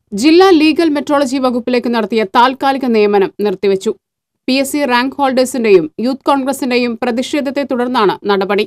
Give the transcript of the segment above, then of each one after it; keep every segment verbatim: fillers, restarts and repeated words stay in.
ജില്ലാ legal metrology വകുപ്പിലേക്ക് നടത്തിയ താൽക്കാലിക നിയമനം നിർത്തിവെച്ചു. പി എസ് സി റാങ്ക് ഹോൾഡേഴ്സിന്റെയും യൂത്ത് കോൺഗ്രസിന്റെയും പ്രതിഷേധത്തെ തുടർന്നാണ് നടപടി.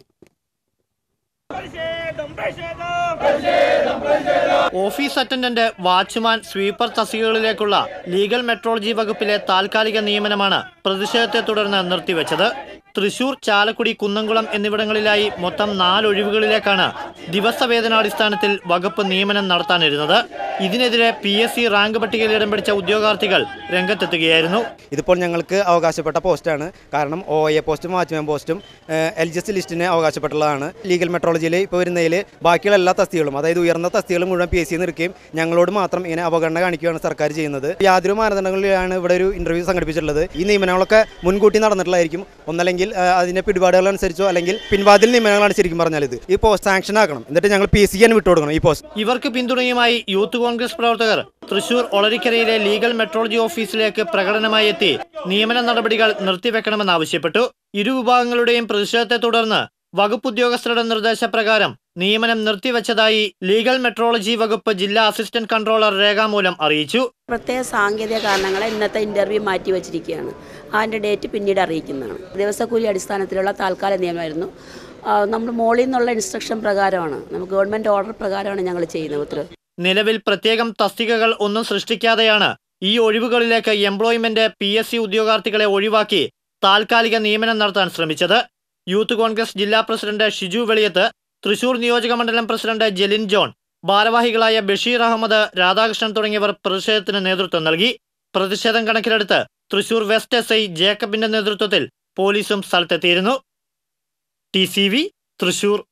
ഓഫീസ് അറ്റൻഡന്റ്, വാച്ച്മാൻ, സ്വീപ്പർ തസ്തികകളിലേക്കുള്ള ലീഗൽ മെട്രോളജി വകുപ്പിലെ താൽക്കാലിക നിയമനമാണ് പ്രതിഷേധത്തെ തുടർന്ന് നിർത്തിവെച്ചത്. തൃശൂർ, ചാലക്കുടി, കുന്നംകുളം എന്നിവിടങ്ങളിലായി മൊത്തം നാലൊഴിവുകളിലേക്കാണ് ദിവസവേതനാടിസ്ഥാനത്തിൽ വകുപ്പ് നിയമനം നടത്താനിരുന്നത്. ഇതിനെതിരെ പി എസ് സി റാങ്ക് പട്ടികയിൽ ഇടം പിടിച്ച ഉദ്യോഗാർത്ഥികൾ രംഗത്തെത്തുകയായിരുന്നു. ഇതിപ്പോൾ ഞങ്ങൾക്ക് അവകാശപ്പെട്ട പോസ്റ്റാണ്. കാരണം ഒ എ പോസ്റ്റും വാച്ച്മാൻ പോസ്റ്റും എൽ ജി എസ് ലിസ്റ്റിന് അവകാശപ്പെട്ടുള്ളതാണ്. ലീഗൽ മെട്രോളജിയിൽ ഇപ്പോൾ വരുന്നതിൽ ബാക്കിയുള്ള എല്ലാ തസ്തികളും, അതായത് ഉയർന്ന തസ്തികളും മുഴുവൻ പി എസ് സി നിൽക്കുകയും ഞങ്ങളോട് മാത്രം ഇങ്ങനെ അവഗണന കാണിക്കുകയാണ് സർക്കാർ ചെയ്യുന്നത്. യാതൊരു മാനദണ്ഡങ്ങളിലാണ് ഇവിടെ ഒരു ഇന്റർവ്യൂ സംഘടിപ്പിച്ചിട്ടുള്ളത്. ഈ നിയമനങ്ങളൊക്കെ മുൻകൂട്ടി നടന്നിട്ടുള്ളതായിരിക്കും. ഒന്നല്ലെങ്കിൽ അതിന്റെ പിടിപാടുകൾ അനുസരിച്ചോ അല്ലെങ്കിൽ പിൻവാതിൽ നിയമനങ്ങളാണ് ശരിക്കും പറഞ്ഞാൽ. ഇത് ഈ പോസ്റ്റ് സാങ്ഷൻ ആക്കണം, എന്നിട്ട് ഞങ്ങൾ പി എസ് സിക്ക് വിട്ടുകൊടുക്കണം ഈ പോസ്റ്റ്. ഇവർക്ക് പിന്തുണയുമായി യൂത്ത് കോൺഗ്രസ് പ്രവർത്തകർ തൃശൂർ ഒളരിക്കരയിലെ ലീഗൽ മെട്രോളജി ഓഫീസിലേക്ക് പ്രകടനമായി എത്തി നിയമന നടപടികൾ നിർത്തിവെക്കണമെന്നാവശ്യപ്പെട്ടു. ഇരുവിഭാഗങ്ങളുടെയും പ്രതിഷേധത്തെ തുടർന്ന് വകുപ്പ് ഉദ്യോഗസ്ഥരുടെ നിർദ്ദേശപ്രകാരം നിയമനം നിർത്തിവെച്ചതായി ലീഗൽ മെട്രോളജി വകുപ്പ് ജില്ലാ അസിസ്റ്റന്റ് കൺട്രോളർ രേഖാമൂലം അറിയിച്ചു. പ്രത്യേക സാങ്കേതിക കാരണങ്ങളെ ഇന്നത്തെ ഇന്റർവ്യൂ മാറ്റിവെച്ചിരിക്കുകയാണ്. അതിന്റെ ഡേറ്റ് പിന്നീട് അറിയിക്കുന്നതാണ്. ദിവസക്കൂലി അടിസ്ഥാനത്തിലുള്ള താൽക്കാലിക നിയമനമായിരുന്നു. നമ്മൾ മോളിൽ നിന്നുള്ള ഇൻസ്ട്രക്ഷൻ പ്രകാരമാണ്, നമുക്ക് ഗവൺമെന്റ് ഓർഡർ പ്രകാരമാണ് ഞങ്ങൾ ചെയ്യുന്നത്. ഉത്തരവ് നിലവിൽ പ്രത്യേകം തസ്തികകൾ ഒന്നും സൃഷ്ടിക്കാതെയാണ് ഈ ഒഴിവുകളിലേക്ക് എംപ്ലോയ്മെന്റ് പി എസ് സി ഉദ്യോഗാർത്ഥികളെ ഒഴിവാക്കി താൽക്കാലിക നിയമനം നടത്താൻ ശ്രമിച്ചത്. യൂത്ത് കോൺഗ്രസ് ജില്ലാ പ്രസിഡന്റ് ഷിജു വെളിയത്ത്, തൃശൂർ നിയോജക മണ്ഡലം പ്രസിഡന്റ് ജെലിൻ ജോൺ, ഭാരവാഹികളായ ബഷീർ അഹമ്മദ്, രാധാകൃഷ്ണൻ തുടങ്ങിയവർ പ്രതിഷേധത്തിന് നേതൃത്വം നൽകി. പ്രതിഷേധം കണക്കിലെടുത്ത് തൃശൂർ വെസ്റ്റ് എസ് ഐ ജേക്കബിന്റെ നേതൃത്വത്തിൽ പോലീസും സ്ഥലത്തെത്തിയിരുന്നു. T C V Thrissur.